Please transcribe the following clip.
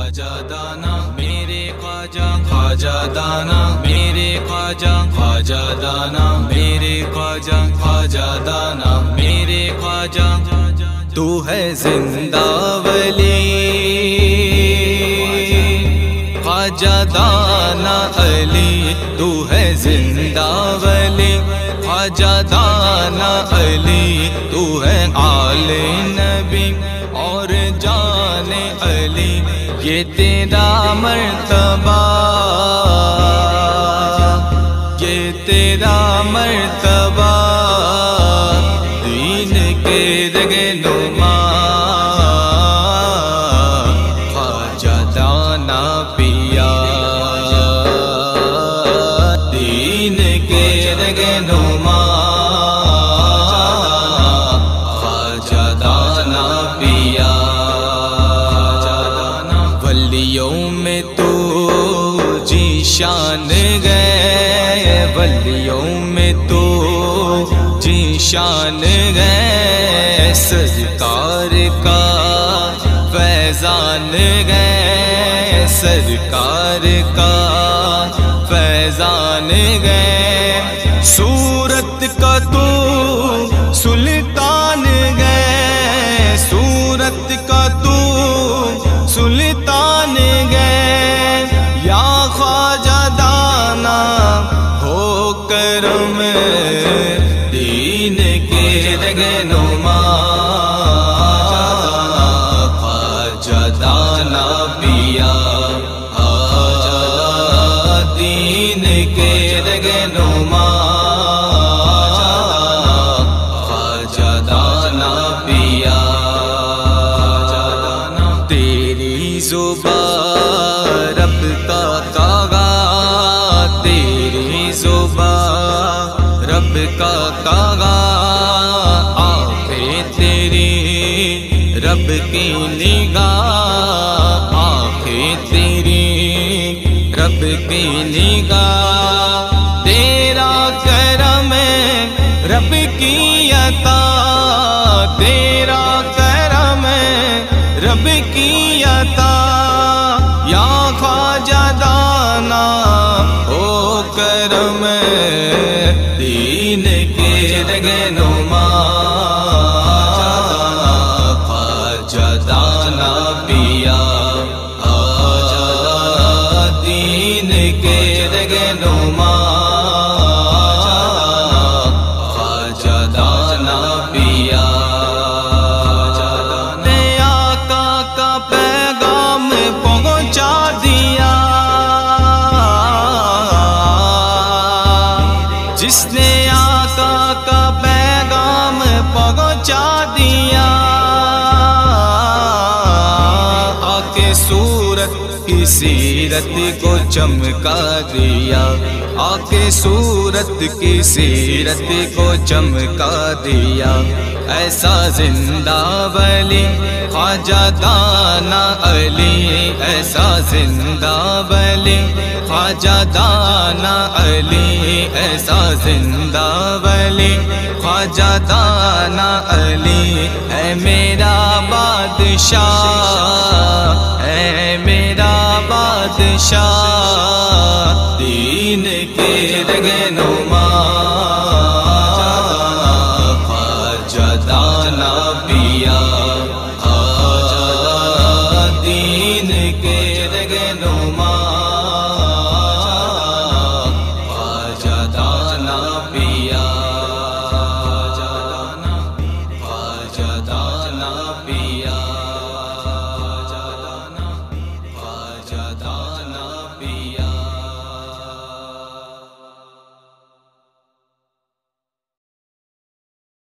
ख्वाजा दाना मेरे ख्वाजा, ख्वाजा दाना मेरे ख्वाजा, ख्वाजा दाना मेरे ख्वाजा, ख्वाजा दाना मेरे ख्वाजा। तू है जिंदा वली ख्वाजा दाना अली, तू है जिंदा वली ख्वाजा दाना अली, तू है आले नबी और जाने अली। ये तेरा मर्तबा, ये तेरा मर्तबा, दीन के रगनुमा ख्वाजा दाना पिया, दीन के रगनुमा ख्वाजा दाना पिया। वलियों में तो जीशान गए, वलियों में तो जीशान गए, सरकार का फैजान गए, सरकार का फैजान गए। सूरत का तो सुल्तान गए, सूरत का तो सुल्तान गए। या ख्वाजा दाना हो करम दीन के रगनुमा ख्वाजा दाना पिया, दीन के रगनुमा ख्वाजा दाना पिया। तेरी ज़ुबान रब का कागा, तेरी ज़ुबान रब का कागा, आँखें तेरी रब की निगाह, आँखें तेरी रब की निगाह। तेरा करम रब की अता, तेरा करम रब की अता। या ख्वाजा दाना हो करम दीन के रगनुमा ख्वाजा दाना पिया, दीन के रगनुमा ख्वाजा दाना पिया। जिसने आका का पैगाम पहुंचा दिया, आके सूरत की सीरत को चमका दिया, आके सूरत की सीरत को चमका दिया। ऐसा जिंदा वली ख्वाजा दाना अली, ऐसा जिंदा वली ख्वाजा दाना अली, ऐसा जिंदा वली ख्वाजा दाना अली। है मेरा बादशाह, है मेरा बादशाह, दीन के